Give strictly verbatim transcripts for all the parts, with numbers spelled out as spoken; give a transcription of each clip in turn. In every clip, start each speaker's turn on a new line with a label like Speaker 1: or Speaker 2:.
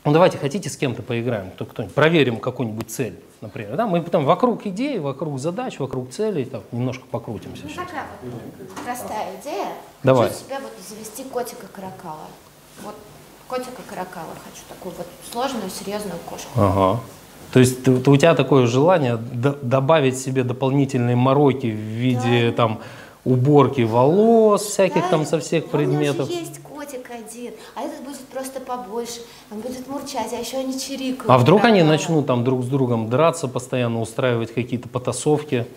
Speaker 1: Ну давайте, хотите с кем-то поиграем, кто кто-нибудь, проверим какую-нибудь цель, например. Да? Мы потом вокруг идей, вокруг задач, вокруг целей так, немножко покрутимся.
Speaker 2: Ну,
Speaker 1: сейчас.
Speaker 2: такая вот простая идея.
Speaker 1: Давай.
Speaker 2: Хочу себе вот завести котика каракала. Вот котика каракала хочу, такую вот сложную, серьезную кошку.
Speaker 1: Ага. То есть ты, ты, у тебя такое желание д- добавить себе дополнительные мороки в виде
Speaker 2: Да.
Speaker 1: там уборки волос, всяких
Speaker 2: Да,
Speaker 1: там со всех предметов.
Speaker 2: У меня же есть котик один, а этот будет просто побольше. Он будет мурчать, а еще они чирикают.
Speaker 1: А вдруг они
Speaker 2: каракала.
Speaker 1: начнут там друг с другом драться, постоянно устраивать какие-то потасовки?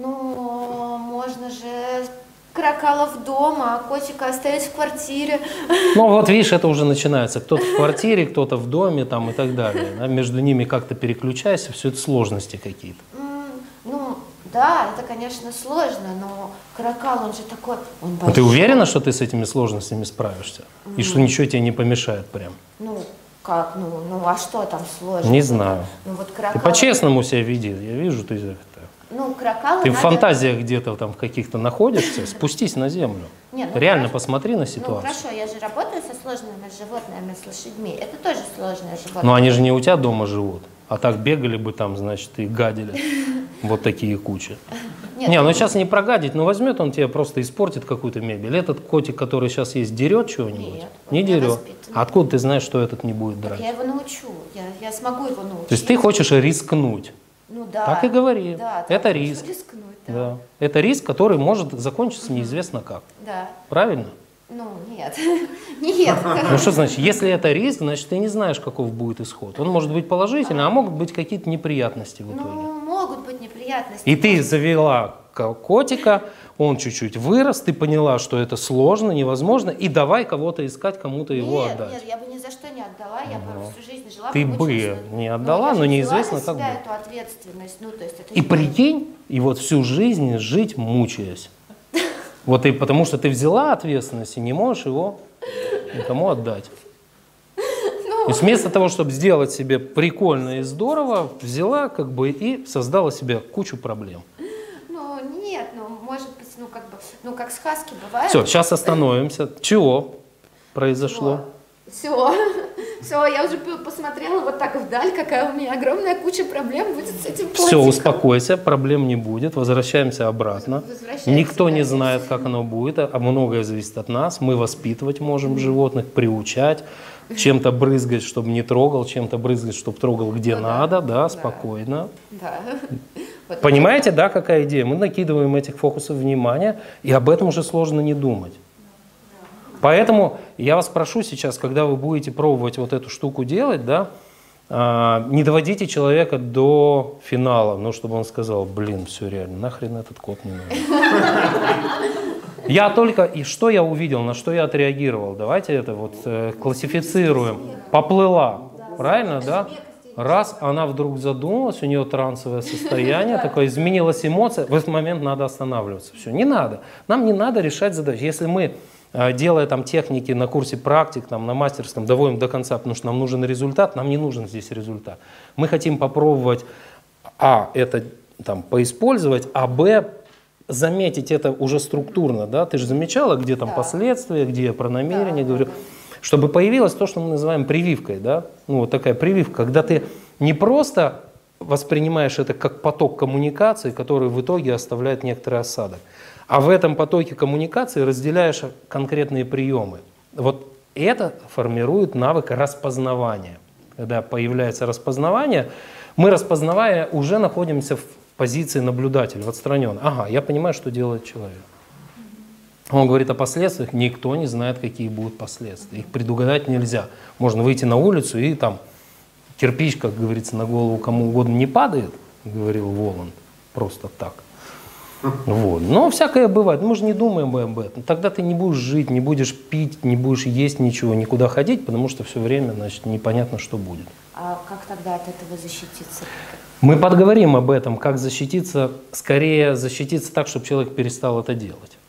Speaker 2: Ну, можно же каракалов дома, а котика оставить в квартире.
Speaker 1: Ну вот видишь, это уже начинается. Кто-то в квартире, кто-то в доме там, и так далее. Да? Между ними как-то переключайся, все это сложности какие-то.
Speaker 2: М, Ну, да, это, конечно, сложно, но каракал, он же такой, он
Speaker 1: А
Speaker 2: большой.
Speaker 1: ты уверена, что ты с этими сложностями справишься? И что ничего тебе не помешает прям?
Speaker 2: Ну, как, ну, ну, а что там сложно?
Speaker 1: Не знаю.
Speaker 2: Ну, вот
Speaker 1: Ты
Speaker 2: каракал...
Speaker 1: по-честному себя веди. Я вижу, ты, это,
Speaker 2: Ну, каракалу
Speaker 1: ты в
Speaker 2: надо...
Speaker 1: фантазиях где-то там в каких-то находишься. Спустись на землю.
Speaker 2: Не, ну,
Speaker 1: Реально
Speaker 2: хорошо.
Speaker 1: посмотри на
Speaker 2: Ну,
Speaker 1: ситуацию.
Speaker 2: хорошо, я же работаю со сложными животными, с лошадьми. Это тоже сложное животное.
Speaker 1: Но они же не у тебя дома живут. А так бегали бы там, значит, и гадили. Вот такие кучи.
Speaker 2: Нет,
Speaker 1: Не, ну сейчас не прогадить, но возьмет он тебе просто испортит какую-то мебель. Этот котик, который сейчас есть, дерет чего-нибудь?
Speaker 2: Нет, он
Speaker 1: Не
Speaker 2: у меня
Speaker 1: дерет.
Speaker 2: воспитанный.
Speaker 1: А откуда ты знаешь, что этот не будет
Speaker 2: Так
Speaker 1: драть?
Speaker 2: я его научу, я, я смогу его научить.
Speaker 1: То есть ты хочешь рискнуть.
Speaker 2: Ну да.
Speaker 1: Так и говори.
Speaker 2: Да,
Speaker 1: Это
Speaker 2: так,
Speaker 1: риск.
Speaker 2: рискнуть, да.
Speaker 1: Да. Это риск, который может закончиться неизвестно как.
Speaker 2: Да.
Speaker 1: Правильно?
Speaker 2: Ну, нет. Нет.
Speaker 1: Ну что значит, если это риск, значит ты не знаешь, каков будет исход. Он может быть положительный, а могут быть какие-то неприятности в итоге.
Speaker 2: Ну, могут быть неприятности.
Speaker 1: И ты завела ко- котика, он чуть-чуть вырос, ты поняла, что это сложно, невозможно, и давай кого-то искать, кому-то его
Speaker 2: Нет,
Speaker 1: отдать.
Speaker 2: нет, я бы ни за что не отдала, я бы всю жизнь жила.
Speaker 1: Ты
Speaker 2: помучилась,
Speaker 1: бы
Speaker 2: но-
Speaker 1: не
Speaker 2: Ну,
Speaker 1: отдала,
Speaker 2: я же
Speaker 1: но
Speaker 2: взяла
Speaker 1: неизвестно,
Speaker 2: на
Speaker 1: как
Speaker 2: себя
Speaker 1: будет.
Speaker 2: эту ответственность, ну, то есть это
Speaker 1: И
Speaker 2: же моя-
Speaker 1: прикинь, и вот всю жизнь жить мучаясь. Вот и потому что ты взяла ответственность и не можешь его никому отдать.
Speaker 2: Ну.
Speaker 1: То есть вместо того, чтобы сделать себе прикольно и здорово, взяла как бы и создала себе кучу проблем.
Speaker 2: Ну, нет, ну, может быть, ну, как бы, ну, как сказки бывают.
Speaker 1: Все, сейчас остановимся. Чего произошло?
Speaker 2: Все, все, я уже п- посмотрела вот так вдаль, какая у меня огромная куча проблем будет с этим
Speaker 1: Все,
Speaker 2: котиком.
Speaker 1: успокойся, проблем не будет, возвращаемся обратно.
Speaker 2: Возвращаемся,
Speaker 1: Никто не
Speaker 2: да.
Speaker 1: знает, как оно будет, а многое зависит от нас. Мы воспитывать можем животных, приучать, чем-то брызгать, чтобы не трогал, чем-то брызгать, чтобы трогал где
Speaker 2: Ну да,
Speaker 1: надо, да,
Speaker 2: да.
Speaker 1: спокойно.
Speaker 2: Да. Вот
Speaker 1: Понимаете, да, какая идея? Мы накидываем этих фокусов внимания, и об этом уже сложно не думать. Поэтому я вас прошу сейчас, когда вы будете пробовать вот эту штуку делать, да, а, не доводите человека до финала, ну, чтобы он сказал, блин, все реально, нахрен этот кот не нужен. Я только, и что я увидел, на что я отреагировал, давайте это вот э, классифицируем. Поплыла, правильно, да? Раз она вдруг задумалась, у нее трансовое состояние, такое, изменилась эмоция, в этот момент надо останавливаться. Все, не надо. Нам не надо решать задачи. Если мы, э, делая там техники на курсе практик, там, на мастерском, доводим до конца, потому что нам нужен результат, нам не нужен здесь результат. Мы хотим попробовать, а, это там поиспользовать, а, б, заметить это уже структурно, да? Ты же замечала, где там
Speaker 2: Да.
Speaker 1: последствия, где я про намерение
Speaker 2: Да,
Speaker 1: говорю.
Speaker 2: да,
Speaker 1: Чтобы появилось то, что мы называем прививкой, да? Ну, вот такая прививка, когда ты не просто воспринимаешь это как поток коммуникации, который в итоге оставляет некоторый осадок, а в этом потоке коммуникации разделяешь конкретные приемы. Вот это формирует навык распознавания. Когда появляется распознавание, мы, распознавая, уже находимся в позиции наблюдателя, отстранен. Ага, я понимаю, что делает человек. Он говорит о последствиях, никто не знает, какие будут последствия. Их предугадать нельзя. Можно выйти на улицу и там кирпич, как говорится, на голову кому угодно не падает, говорил Воланд, просто так. Вот. Но всякое бывает. Мы же не думаем об этом. Тогда ты не будешь жить, не будешь пить, не будешь есть ничего, никуда ходить, потому что все время, значит, непонятно, что будет.
Speaker 2: А как тогда от этого защититься?
Speaker 1: Мы подговорим об этом, как защититься, скорее защититься так, чтобы человек перестал это делать.